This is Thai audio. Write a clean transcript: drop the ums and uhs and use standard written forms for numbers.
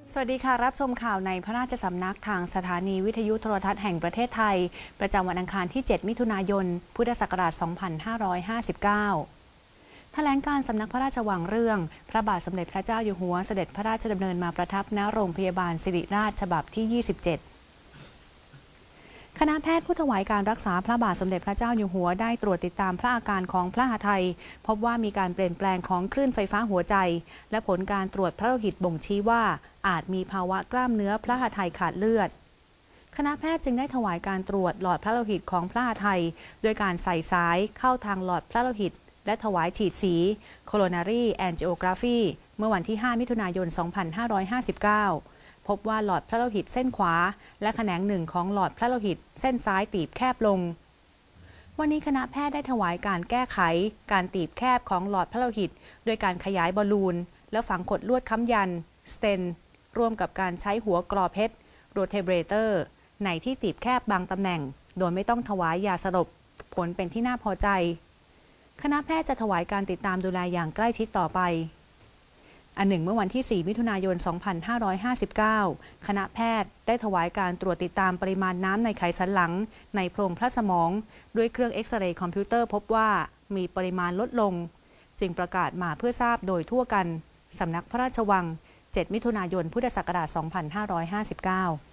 สวัสดีค่ะรับชมข่าวในพระราชสำนักทางสถานีวิทยุโทรทัศน์แห่งประเทศไทยประจำวันอังคารที่ 7 มิถุนายน พุทธศักราช 2559 แถลงการสำนักพระราชวังเรื่อง พระบาทสมเด็จพระเจ้าอยู่หัวเสด็จพระราชดำเนินมาประทับณโรงพยาบาลศิริราชฉบับที่ 27 คณะแพทย์ผู้ถวายการรักษาพระบาทสมเด็จพระเจ้าอยู่หัวได้ตรวจติดตามพระอาการของพระหฤทัยพบว่ามีการเปลี่ยนแปลงของคลื่นไฟฟ้าหัวใจและผลการตรวจพระโลหิตบ่งชี้ว่าอาจมีภาวะกล้ามเนื้อพระหฤทัยขาดเลือดคณะแพทย์จึงได้ถวายการตรวจหลอดพระโลหิตของพระหฤทัยโดยการใส่สายเข้าทางหลอดพระโลหิตและถวายฉีดสี coronary angiography เมื่อวันที่ 5 มิถุนายน 2559พบว่าหลอดพระโลหิตเส้นขวาและแขนงหนึ่งของหลอดพระโลหิตเส้นซ้ายตีบแคบลงวันนี้คณะแพทย์ได้ถวายการแก้ไขการตีบแคบของหลอดพระโลหิตโดยการขยายบอลลูนและฝังขดลวดค้ำยันสเตนร่วมกับการใช้หัวกรอเพชรโรเทเบรเตอร์ในที่ตีบแคบบางตำแหน่งโดยไม่ต้องถวายยาสลบผลเป็นที่น่าพอใจคณะแพทย์จะถวายการติดตามดูแลอย่างใกล้ชิดต่อไปอันหนึ่งเมื่อวันที่ 4 มิถุนายน 2559 คณะแพทย์ได้ถวายการตรวจติดตามปริมาณน้ำในไขสันหลังในโพรงพระสมองด้วยเครื่องเอ็กซเรย์คอมพิวเตอร์พบว่ามีปริมาณลดลงจึงประกาศมาเพื่อทราบโดยทั่วกันสำนักพระราชวัง 7 มิถุนายน พุทธศักราช 2559